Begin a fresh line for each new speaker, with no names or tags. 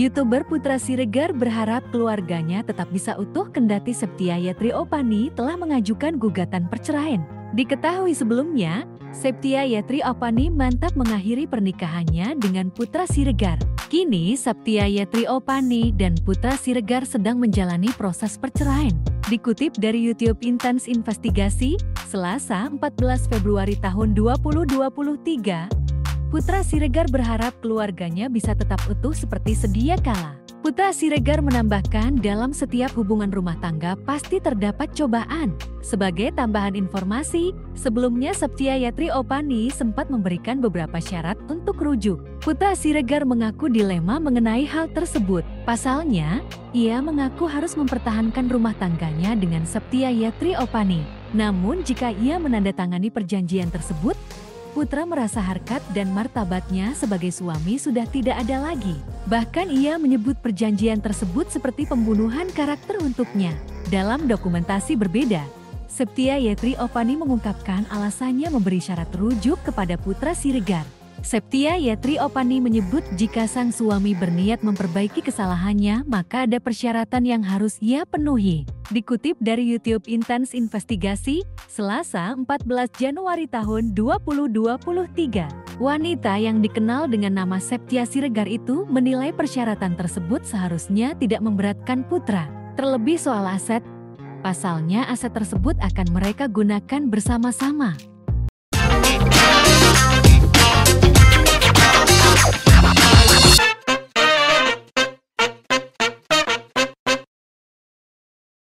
YouTuber Putra Siregar berharap keluarganya tetap bisa utuh kendati Septia Yatri-Opani telah mengajukan gugatan perceraian. Diketahui sebelumnya, Septia Yatri-Opani mantap mengakhiri pernikahannya dengan Putra Siregar. Kini Septia Yatri-Opani dan Putra Siregar sedang menjalani proses perceraian. Dikutip dari YouTube Intens Investigasi, Selasa 14 Februari tahun 2023, Putra Siregar berharap keluarganya bisa tetap utuh seperti sedia kala. Putra Siregar menambahkan dalam setiap hubungan rumah tangga pasti terdapat cobaan. Sebagai tambahan informasi, sebelumnya Septia Yatri-Opani sempat memberikan beberapa syarat untuk rujuk. Putra Siregar mengaku dilema mengenai hal tersebut. Pasalnya, ia mengaku harus mempertahankan rumah tangganya dengan Septia Yatri-Opani. Namun jika ia menandatangani perjanjian tersebut, Putra merasa harkat dan martabatnya sebagai suami sudah tidak ada lagi. Bahkan ia menyebut perjanjian tersebut seperti pembunuhan karakter untuknya. Dalam dokumentasi berbeda, Septia Yatri-Opani mengungkapkan alasannya memberi syarat rujuk kepada Putra Siregar. Septia Yatri-Opani menyebut jika sang suami berniat memperbaiki kesalahannya, maka ada persyaratan yang harus ia penuhi. Dikutip dari YouTube Intens Investigasi, Selasa 14 Januari tahun 2023, wanita yang dikenal dengan nama Septia Siregar itu menilai persyaratan tersebut seharusnya tidak memberatkan Putra. Terlebih soal aset, pasalnya aset tersebut akan mereka gunakan bersama-sama.